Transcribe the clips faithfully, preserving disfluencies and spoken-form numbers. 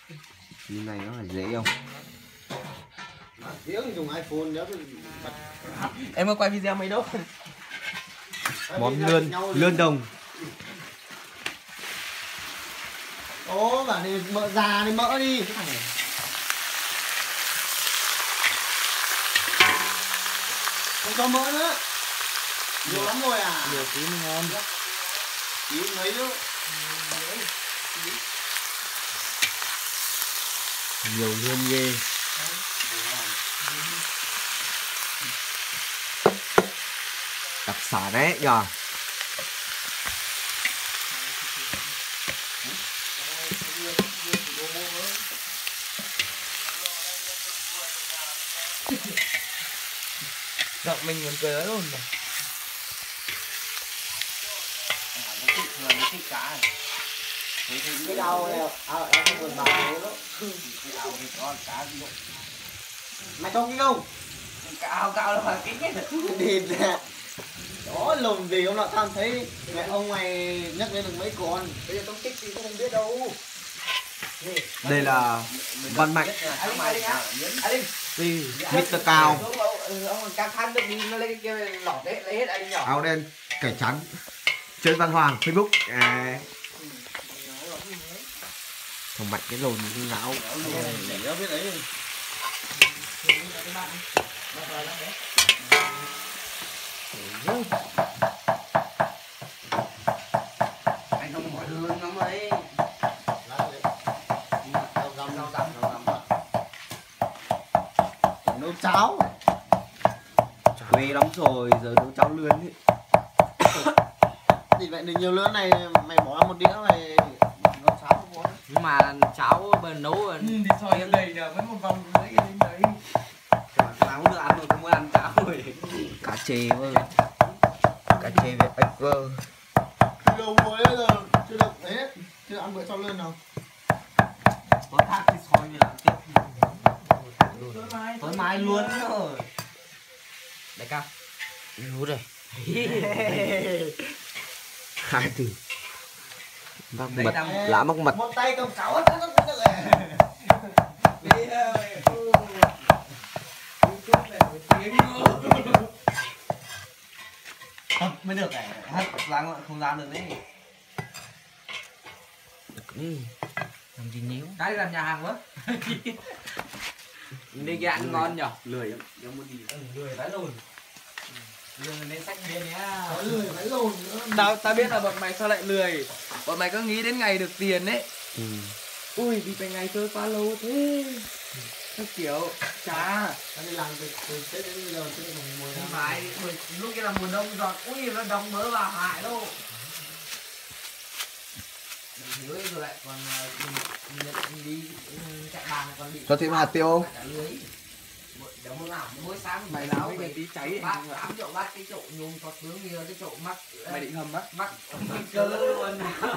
Cái này nó phải dễ không? Tiếng dùng iPhone nếu em có quay video mấy đâu. Món lươn lươn đồng. Ố bảo đi mỡ già đi mỡ đi. Không cho mỡ nữa. Nhiều lắm rồi à? Nhiều tí mới ngon. Tí mấy nữa. Nhiều lươn ghê. Đặc sản đấy nhờ. Giọng mình muốn cười luôn mà. Cái đầu này ở ở trong vườn bà đấy đó. Mày không cái không? Cao cao là cái nhất Đi ra. Đó lùn gì ông nào tao thấy mẹ ông mày nhắc lên được mấy con. Bây giờ tao kích thì cũng không biết đâu. Đây là Văn Mạnh. Anh mày đi á. Anh Gì? mít tơ Cao. ông căng khăn được đi nó lấy cái kia lọt đấy lấy hết anh nhỏ. Áo đen, cải trắng. Trương Văn Hoàng, Facebook. À. Thằng Mạnh cái lồn cái não. Để nó biết đấy. Anh không hỏi hơn lắm ấy. Nấu cháo. Quê lắm rồi, giờ nấu cháo lươn ấy. Thì vậy được nhiều lươn này mày bỏ ra một đĩa mày nấu cháo không có. Nhưng mà cháo bên nấu Nhìn thì soi đầy nhờ với một vòng rưỡi đến đấy. nấu được ăn rồi không muốn ăn cháo rồi. Cá chê vơ. Cá chê Việt Ếch vơ. Lâu mới bây giờ chưa được thế. Chưa ăn bữa cháo lươn nào. Tối thác thì soi như là tiếp. Tối mai. Tối mai luôn rồi. Đại ca. Lú rồi. Hai từ. Mắc mật, lá mắc mật. Một tay cầm cháo hết nó được rồi. Đi ơi. Mới được này. Hát ra không ra được đấy. Được đi. Làm gì nhíu. Cái làm nhà hàng quá. Đi cái ăn ngon nhở. Lười lắm. Ừ, lười vãi lồn. Lười nên sách bên nhá. Có lười phải lồn nữa. Tao tao biết là bọn mày sao lại lười. Bọn mày cứ nghĩ đến ngày được tiền ấy. Ừ. Ui vì phải ngày trôi quá lâu thế. Các kiểu chả. Tao đi làm từ từ Tết đến bây giờ chưa được mùa Không nào. phải, lúc kia là mùa đông giọt. Ui nó đông mỡ vào hại đâu. Dưới rồi lại còn uh, đi chạy bàn còn bị Cho thêm hạt tiêu không? cả lưới. Để hôm nào mỗi sáng Mày sáu làm cái tí cháy bát tám triệu bát cái chậu nhung có tướng như cái chậu mắt. mày định hầm á. Mắt cơ luôn.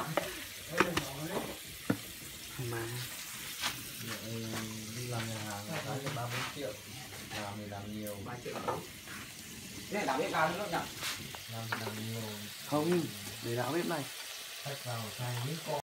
Mà. Đi làm nhà hàng phải được ba bốn triệu. Làm thì làm nhiều. ba triệu. Cái này đảo biết cao nữa nhỉ? Làm thì làm nhiều. Không, để đảo bếp này. Khách vào thay những con.